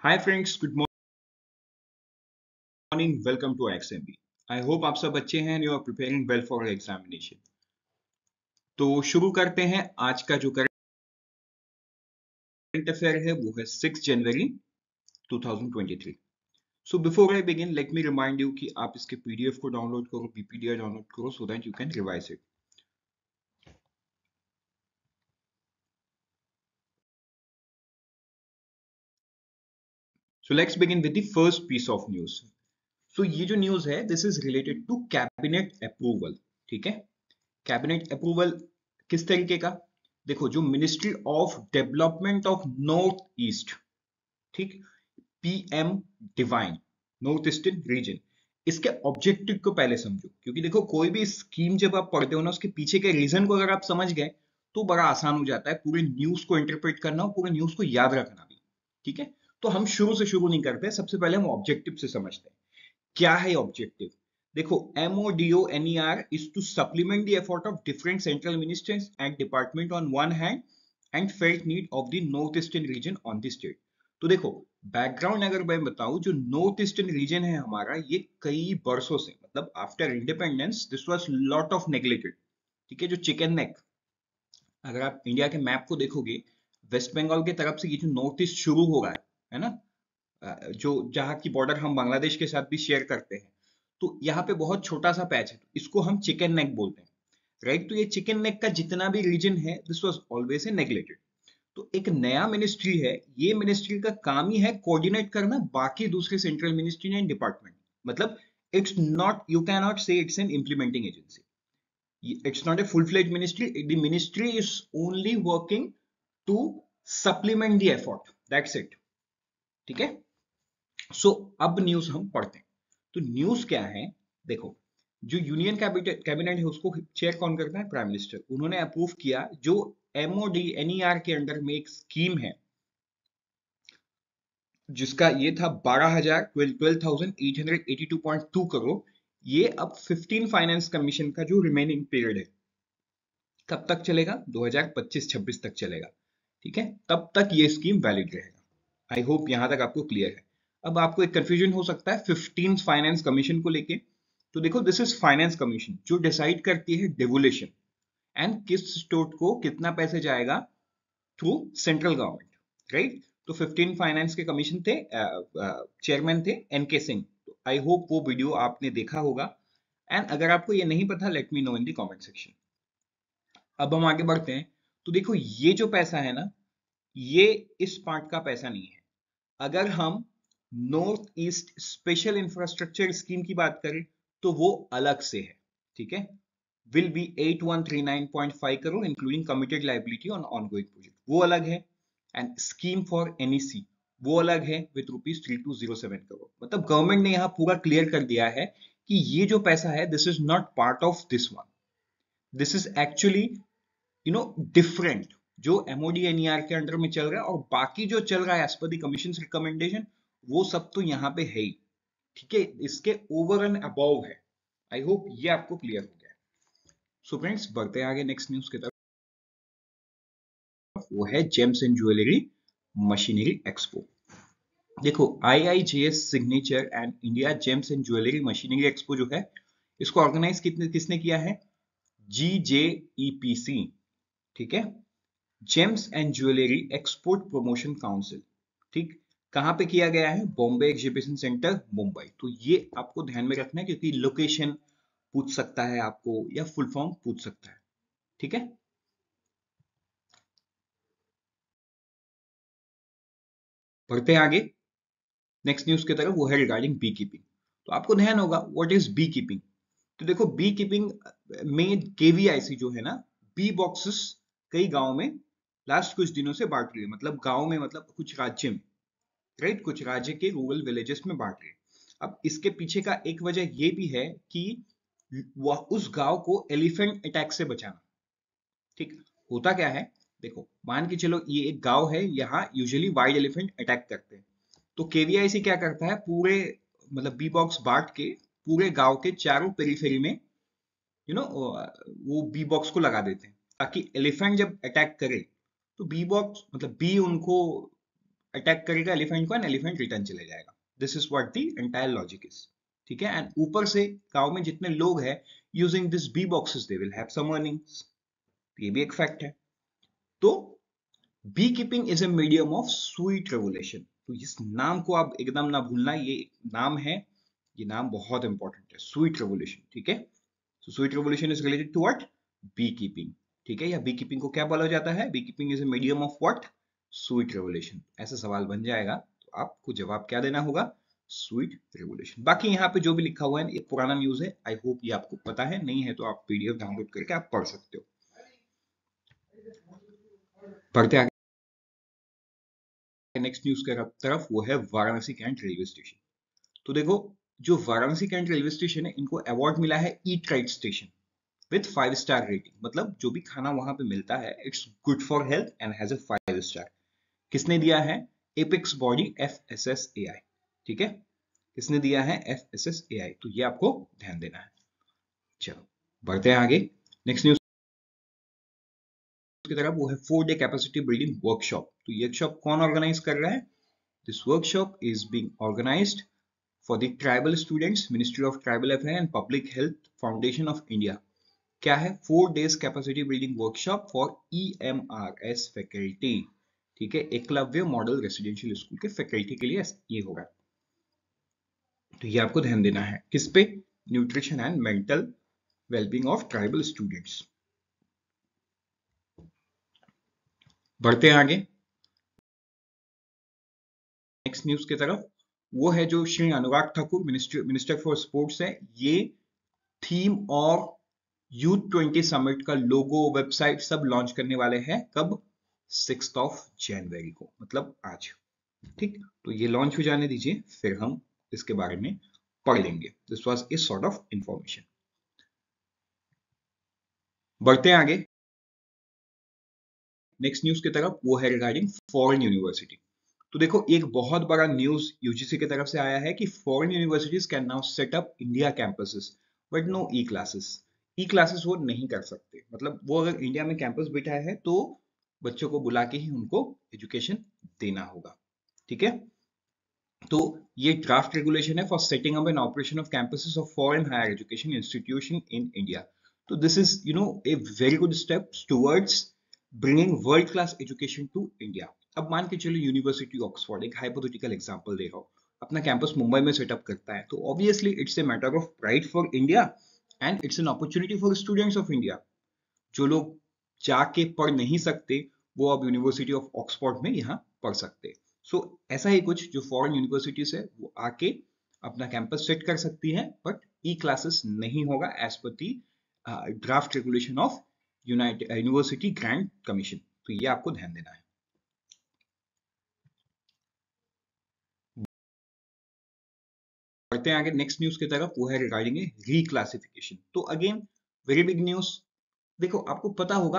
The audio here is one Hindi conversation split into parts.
Hi friends, good morning, welcome to XMB. I hope आप सब अच्छे हैं, you are preparing well for examination. तो शुरू करते हैं। आज का जो करंट अफेयर है वो है 6 जनवरी 2023। So before I begin, let me remind you कि आप इसके पीडीएफ को डाउनलोड करो, पीपीटी डाउनलोड करो, so that you can revise it. So let's begin with the first piece of news. So ये जो न्यूज है, this is related to cabinet approval. ठीक है, कैबिनेट अप्रूवल किस तरीके का? देखो, जो ministry of development of north east, ठीक, PM DevINE, north eastern region, इसके ऑब्जेक्टिव को पहले समझो। क्योंकि देखो, कोई भी स्कीम जब आप पढ़ते हो ना, उसके पीछे के रीजन को अगर आप समझ गए तो बड़ा आसान हो जाता है पूरे न्यूज को इंटरप्रेट करना और पूरे न्यूज को याद रखना भी। ठीक है, तो हम शुरू से शुरू नहीं करते, सबसे पहले हम ऑब्जेक्टिव से समझते हैं क्या है ऑब्जेक्टिव। देखो, MODONER is to supplement the effort of different central ministries and department on one hand and felt need of the northeastern region on the state। तो देखो, बैकग्राउंड अगर मैं बताऊं, जो नॉर्थ ईस्टर्न रीजन है हमारा, ये कई वर्षों से, मतलब after independence this was lot of neglected. ठीक है, जो चिकन नेक, अगर आप इंडिया के मैप को देखोगे, वेस्ट बंगाल की तरफ से ये जो नॉर्थ ईस्ट शुरू हो रहा है ना, जो जहाँ की बॉर्डर हम बांग्लादेश के साथ भी शेयर करते हैं, तो यहाँ पे बहुत छोटा सा पैच है, तो इसको हम चिकन नेक बोलते हैं। राइट, तो ये चिकन नेक का जितना भी रीजन है, this was always a neglected. तो एक नया मिनिस्ट्री है, ये मिनिस्ट्री का काम ही है कोऑर्डिनेट करना बाकी दूसरे सेंट्रल मिनिस्ट्री एंड डिपार्टमेंट। मतलब it's not, you can not say it's an implementing agency, it's not a full-fledged ministry. The ministry is only working to supplement the effort, that's it। ठीक है, सो अब न्यूज हम पढ़ते हैं। तो न्यूज क्या है? देखो, जो यूनियन कैबिनेट है उसको चेयर कौन करता है? Prime minister. उन्होंने अप्रूव किया जो MODNER के अंडर में एक स्कीम है, जिसका ये था 12,882.2 करोड़। ये अब 15 फाइनेंस कमीशन का जो रिमेनिंग पीरियड है, कब तक चलेगा? 2025-26 तक चलेगा। ठीक है, तब तक ये स्कीम वैलिड रहेगा। आई होप यहां तक आपको क्लियर है। अब आपको एक कंफ्यूजन हो सकता है 15 फाइनेंस कमीशन को लेके। तो देखो, दिस इज फाइनेंस कमीशन जो डिसाइड करती है डेवोल्यूशन एंड किस स्टेट को कितना पैसे जाएगा थ्रू सेंट्रल गवर्नमेंट। राइट, तो 15 फाइनेंस के कमीशन थे, चेयरमैन थे NK सिंह। तो आई होप वो वीडियो आपने देखा होगा, एंड अगर आपको ये नहीं पता, let me know in the comment section. अब हम आगे बढ़ते हैं। तो देखो, ये जो पैसा है ना, ये इस पार्ट का पैसा नहीं है। अगर हम north east special infrastructure scheme की बात करें तो वो अलग से है। ठीक है, will be 8139.5 crore including committed liability on ongoing project, वो अलग है। एंड स्कीम फॉर NEC वो अलग है विद ₹3207 करोड़। मतलब गवर्नमेंट ने यहां पूरा क्लियर कर दिया है कि ये जो पैसा है, this is not part of this one, this is actually different. जो MODNER के अंडर में चल रहा है और बाकी जो चल रहा है as per the commission recommendation, वो सब तो यहाँ पे है ही। ठीक है, इसके ओवर एंड अबव है। आई होप ये आपको क्लियर हो गया। सो फ्रेंड्स, बढ़ते हैं आगे नेक्स्ट न्यूज की तरफ। वो है gems and jewellery machinery expo. देखो, IIJS signature and India gems and jewellery machinery expo जो है, इसको ऑर्गेनाइज किसने किया है? GJEPC। ठीक है, gems and jewellery export promotion council. ठीक, कहां पे किया गया है? Bombay exhibition centre, Mumbai. तो ये आपको ध्यान में रखना है, क्योंकि लोकेशन पूछ सकता है आपको या फुल फॉर्म पूछ सकता है। ठीक है, बढ़ते हैं आगे नेक्स्ट न्यूज की तरफ। वो है रिगार्डिंग बी कीपिंग। तो आपको ध्यान होगा व्हाट इज बी कीपिंग। तो देखो, बी कीपिंग में KVIC जो है ना, बी बॉक्सेस कई गांव में लास्ट कुछ दिनों से बांट रही है। मतलब गांव में, मतलब कुछ राज्य में, राइट, कुछ राज्य के रूरल विलेजेस में बांट रहे हैं। अब इसके पीछे का एक वजह ये भी है कि वह उस गांव को एलिफेंट अटैक से बचाना। ठीक, होता क्या है? देखो, मान के चलो ये एक गांव है, यहाँ यूजुअली वाइल्ड एलिफेंट अटैक करते हैं। तो KVIC क्या करता है, पूरे, मतलब बी बॉक्स बांट के पूरे गांव के चारों पेरीफेरी में वो बी बॉक्स को लगा देते हैं, ताकि एलिफेंट जब अटैक करे तो बी बॉक्स, मतलब बी उनको अटैक करेगा एलिफेंट को एंड एलिफेंट रिटर्न चले जाएगा। This is what the entire logic is, ठीक है। एंड ऊपर से गांव में जितने लोग हैं using this bee boxes they will have some earnings, ये भी एक फैक्ट है। तो beekeeping is a medium of sweet revolution. तो इस नाम को आप एकदम ना भूलना, ये नाम है, ये नाम बहुत इंपॉर्टेंट है, स्वीट रेवोल्यूशन, ठीक है। So sweet revolution is related to what? Beekeeping, ठीक है। या beekeeping को क्या बोला जाता है? Beekeeping is a medium of what? Sweet revolution। ऐसा सवाल बन जाएगा तो आपको जवाब क्या देना होगा? Sweet revolution। बाकी यहाँ पे जो भी लिखा हुआ है ये पुराना न्यूज है, आई होप ये आपको पता है, नहीं है तो आप पीडीएफ डाउनलोड करके आप पढ़ सकते हो। पढ़ते आगे नेक्स्ट न्यूज की तरफ, वो है वाराणसी कैंट रेलवे स्टेशन। तो देखो जो वाराणसी कैंट रेलवे स्टेशन है इनको अवार्ड मिला है eat right station with 5 star rating. मतलब जो भी खाना वहां पे मिलता है it's good for health and has a 5 star. किसने दिया है? एपेक्स बॉडी FSSAI, ठीक है। किसने दिया है? FSSAI। तो ये आपको ध्यान देना है। चलो बढ़ते हैं आगे नेक्स्ट न्यूज की तरफ, वो है 4 डे कैपेसिटी बिल्डिंग वर्कशॉप। तो ये वर्कशॉप कौन ऑर्गेनाइज कर रहा है? This workshop is being organised for the tribal students, ministry of tribal affair and public health foundation of India. क्या है? 4 days capacity building workshop for EMRS faculty, ठीक है। एकलव्य मॉडल रेसिडेंशियल स्कूल के फैकल्टी के लिए ये होगा। तो ये आपको ध्यान देना है किस पे? Nutrition and mental wellbeing of tribal students. बढ़ते हैं आगे नेक्स्ट न्यूज की तरफ, वो है जो Shri Anurag Thakur minister for sports है, ये थीम और यूथ 20 समिट का लोगो, वेबसाइट सब लॉन्च करने वाले हैं। कब? 6 जनवरी को, मतलब आज, ठीक। तो ये लॉन्च हो जाने दीजिए, फिर हम इसके बारे में पढ़ लेंगे। This was a sort of information. बढ़ते हैं आगे नेक्स्ट न्यूज की तरफ, वो है रिगार्डिंग फॉरेन यूनिवर्सिटी। तो देखो एक बहुत बड़ा न्यूज यूजीसी की तरफ से आया है कि foreign universities can now set up India campuses but no e classes. E classes वो नहीं कर सकते, मतलब वो अगर इंडिया में कैंपस बैठा है तो बच्चों को बुला के ही उनको एजुकेशन देना होगा, ठीक है। तो ये ड्राफ्ट रेगुलेशन है for setting up an operation of campuses of foreign higher education institution in India. तो this is a very good step towards bringing world class education to India. अब मान के चलो यूनिवर्सिटी ऑक्सफोर्ड, एक हाइपोथेटिकल एग्जांपल दे रहा हूं, अपना कैंपस मुंबई में सेटअप करता है, तो obviously it's a matter of pride for India and it's an opportunity for students of India. जो लोग जाके पढ़ नहीं सकते वो अब यूनिवर्सिटी ऑफ ऑक्सफोर्ड में यहाँ पढ़ सकते। सो ऐसा ही कुछ जो फॉरेन यूनिवर्सिटीज है वो आके अपना कैंपस सेट कर सकती है, बट ई क्लासेस नहीं होगा as per the draft regulation of university grant commission. तो ये आपको ध्यान देना है। बढ़ते हैं आगे नेक्स्ट न्यूज की तरफ, वो है रिगार्डिंग रीक्लासिफिकेशन। तो अगेन वेरी बिग न्यूज। देखो आपको पता होगा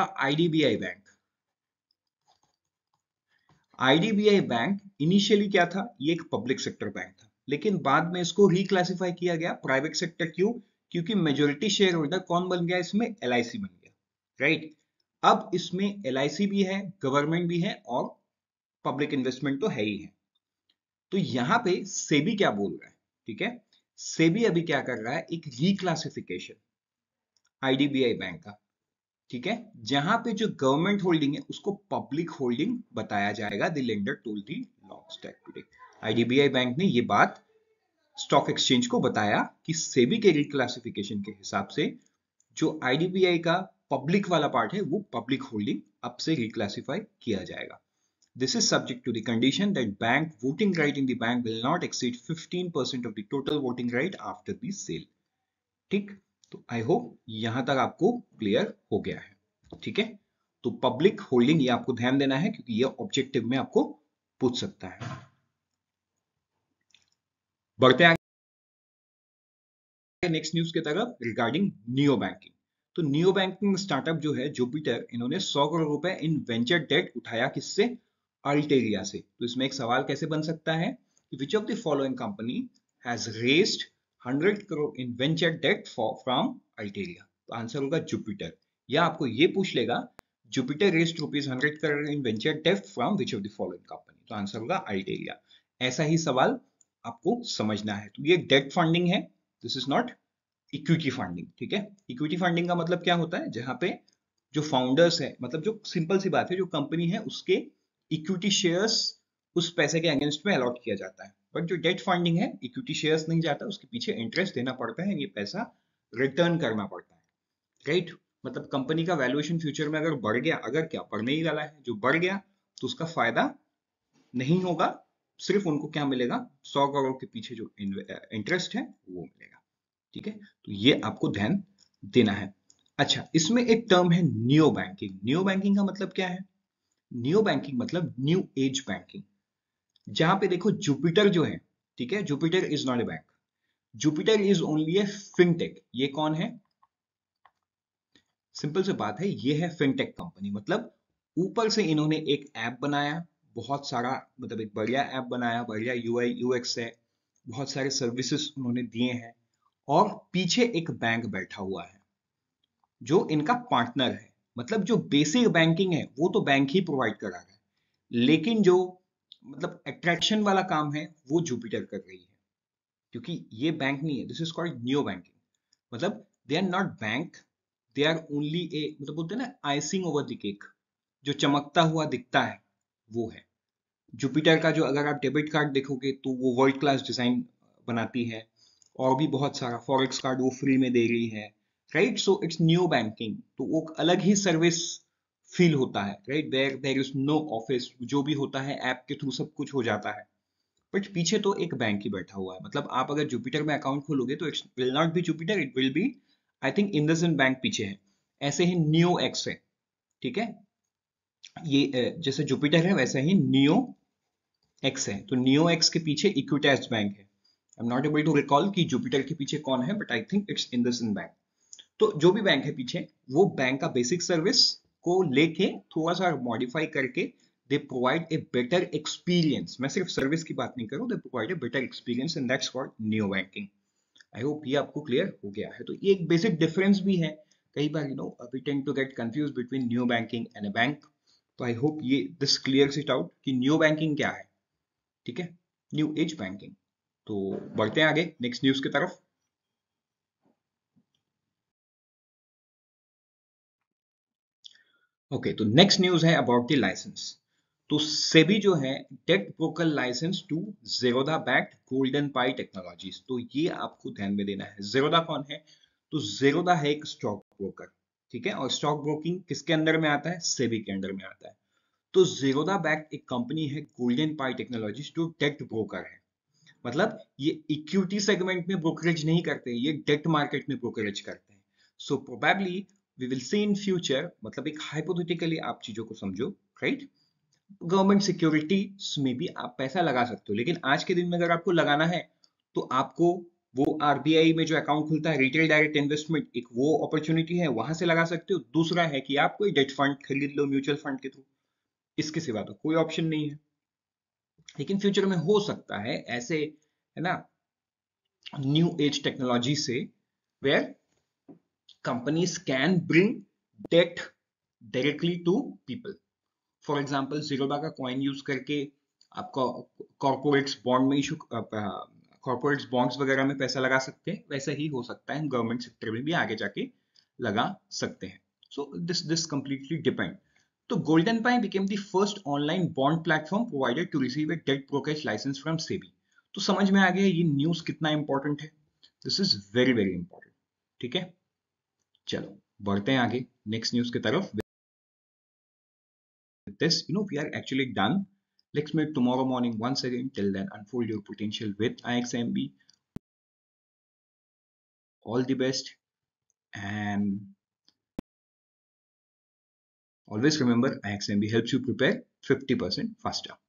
आईडीबीआई बैंक इनिशियली क्या था? ये एक पब्लिक सेक्टर बैंक था, लेकिन बाद में इसको रिक्लासिफाई किया गया प्राइवेट सेक्टर। क्यों? क्योंकि मेजोरिटी शेयर होल्डर कौन बन गया इसमें? एलआईसी बन गया, राइट। अब इसमें एलआईसी भी है, गवर्नमेंट भी है और पब्लिक इन्वेस्टमेंट तो है ही है। तो यहां पे सेबी क्या बोल रहा है, ठीक है। सेबी अभी क्या कर रहा है? एक रिक्लासिफिकेशन आईडीबीआई बैंक का, ठीक है, जहां पे जो गवर्नमेंट होल्डिंग है उसको पब्लिक होल्डिंग बताया जाएगा। The lender told the stock today. IDBI bank ने ये बात स्टॉक एक्सचेंज को बताया कि सेबी के रिक्लासिफिकेशन के हिसाब से जो आईडीबीआई का पब्लिक वाला पार्ट है वो पब्लिक होल्डिंग अब से रिक्लासिफाई किया जाएगा। This is subject to the condition that bank voting right in the bank will not exceed 15% of the total voting right after the sale. ठीक, तो आई होप यहां तक आपको क्लियर हो गया है, ठीक है। तो पब्लिक होल्डिंग ये आपको ध्यान देना है क्योंकि ये ऑब्जेक्टिव में आपको पूछ सकता है। बढ़ते आगे नेक्स्ट न्यूज की तरफ रिगार्डिंग नियो बैंकिंग। तो नियो बैंकिंग स्टार्टअप जो है जुपिटर, इन्होंने 100 करोड़ रुपए इन वेंचर डेट उठाया, किससे? अल्टेरिया से। तो इसमें एक सवाल कैसे बन सकता है? Which of the following company has raised 100 crore in venture debt from Alteria? तो आंसर होगा जुपिटर। या आपको ये पूछ लेगा Jupiter raised ₹100 crore in venture debt from which of the following company? तो आंसर होगा अल्टेरिया। ऐसा ही सवाल आपको समझना है। तो ये डेट फंडिंग है, this is not equity funding, ठीक है। इक्विटी फंडिंग का मतलब क्या होता है, जहां पे जो फाउंडर्स है, मतलब जो सिंपल सी बात है, जो कंपनी है उसके इक्विटी शेयर्स उस पैसे के अगेंस्ट में अलॉट किया जाता है। बट जो डेट फंडिंग है, इक्विटी शेयर्स नहीं जाता, उसके पीछे इंटरेस्ट देना पड़ता है, ये पैसा रिटर्न करना पड़ता है, राइट। मतलब कंपनी का वैल्यूएशन फ्यूचर में अगर बढ़ गया, अगर क्या बढ़ने ही वाला है, जो बढ़ गया तो उसका फायदा नहीं होगा, सिर्फ उनको क्या मिलेगा, 100 करोड़ के पीछे जो इंटरेस्ट है वो मिलेगा, ठीक है। तो ये आपको ध्यान देना है। अच्छा, इसमें एक टर्म है नियो बैंकिंग। नियो बैंकिंग का मतलब क्या है? नियो बैंकिंग मतलब न्यू एज बैंकिंग। जहां पे देखो जुपिटर जो है, ठीक है, Jupiter is not a bank, Jupiter is only a fintech. ये कौन है? सिंपल सी बात है, ये है फिनटेक कंपनी। मतलब ऊपर से इन्होंने एक ऐप बनाया, बहुत सारा, मतलब एक बढ़िया ऐप बनाया, बढ़िया यूआई यूएक्स है, बहुत सारे सर्विसेज उन्होंने दिए हैं, और पीछे एक बैंक बैठा हुआ है जो इनका पार्टनर है। मतलब जो बेसिक बैंकिंग है वो तो बैंक ही प्रोवाइड करा रहा है, लेकिन जो मतलब अट्रैक्शन वाला काम है वो जुपिटर कर रही है, क्योंकि ये बैंक नहीं है। This is called new banking. मतलब they are not bank, they are only a, मतलब बोलते हैं ना आइसिंग ओवर द केक, जो चमकता हुआ दिखता है वो है जुपिटर का। जो अगर आप डेबिट कार्ड देखोगे तो वो वर्ल्ड क्लास डिजाइन बनाती है, और भी बहुत सारा फॉरेक्स कार्ड वो फ्री में दे रही है, right. So it's new banking, तो वो अलग ही सर्विस फील होता है, right. There there is no office, जो भी होता है ऐप के थ्रू सब कुछ हो जाता है। बट पीछे तो एक बैंक ही बैठा हुआ है। मतलब आप अगर जुपिटर में अकाउंट खोलोगे तो it's will not be Jupiter, it will be, I think, IndusInd bank पीछे है। ऐसे ही नियो एक्स है, ठीक है। ये जैसे जुपिटर है वैसे ही नियो एक्स है। तो नियो एक्स के पीछे इक्विटास बैंक है। I am not able to recall कि जुपिटर के पीछे कौन है, but I think it's IndusInd bank. तो जो भी बैंक है पीछे, वो बैंक का बेसिक सर्विस को लेके थोड़ा सा मॉडिफाई करके they provide a better experience. मैं सिर्फ सर्विस की बात नहीं करूं, they provide a better experience, and that's called neo banking. I hope ये आपको क्लियर हो गया है। तो ये एक बेसिक डिफरेंस भी है। कई बार we tend to get confuse between new banking and a bank. तो आई होप ये दिस क्लियर्स इट आउट कि न्यू बैंकिंग क्या है, ठीक है, न्यू एज बैंकिंग। तो बढ़ते हैं आगे नेक्स्ट न्यूज की तरफ। ओके, तो नेक्स्ट न्यूज है अबाउट द लाइसेंस। तो सेबी जो है, debt broker licence to Zerodha backed Golden Pi technologies. तो ये आपको ध्यान में देना है। जेरोदा कौन है? तो जेरोदा है एक स्टॉक ब्रोकर, ठीक है। और स्टॉक ब्रोकिंग किसके अंदर में आता है? सेबी के अंडर में आता है। तो जेरोदा बैक्ड एक कंपनी है गोल्डन पाई टेक्नोलॉजीज, जो डेट ब्रोकर है। मतलब ये इक्विटी सेगमेंट में ब्रोकरेज नहीं करते, ये डेट मार्केट में ब्रोकरेज करते हैं। So probably we will see in future, मतलब एक हाइपोथेटिकली आप चीजों को समझो, राइट। गवर्नमेंट सिक्योरिटीज में भी आप पैसा लगा सकते हो, लेकिन आज के दिन में अगर आपको लगाना है तो आपको वो आरबीआई में जो अकाउंट खुलता है, रिटेल डायरेक्ट इन्वेस्टमेंट, एक वो अपॉर्चुनिटी है, वहां से लगा सकते हो। दूसरा है कि आप कोई डेट फंड खरीद लो म्यूचुअल फंड के थ्रू। इसके सिवा तो कोई ऑप्शन नहीं है। लेकिन फ्यूचर में हो सकता है ऐसे, है ना, न्यू एज टेक्नोलॉजी से, where companies can bring debt directly to people. For example, Zerodha का कॉइन यूज करके आपका कॉर्पोरेट्स बॉन्ड में इशू, कॉर्पोरेट्स बॉन्ड्स वगैरह में पैसा लगा सकते हैं। वैसा ही हो सकता है गवर्नमेंट सेक्टर में भी आगे जाके लगा सकते हैं। So this completely depend. तो Golden Pi became the first online bond platform provided to receive a debt brokerage licence from SEBI. तो समझ में आ गया ये न्यूज कितना इंपॉर्टेंट है। This is very very important, ठीक है। चलो बढ़ते हैं आगे नेक्स्ट न्यूज की तरफ। With this, we are actually done. Let's meet tomorrow morning once again. Till then, unfold your potential with IXMB. All the best, and always remember, IXMB helps you prepare 50% faster.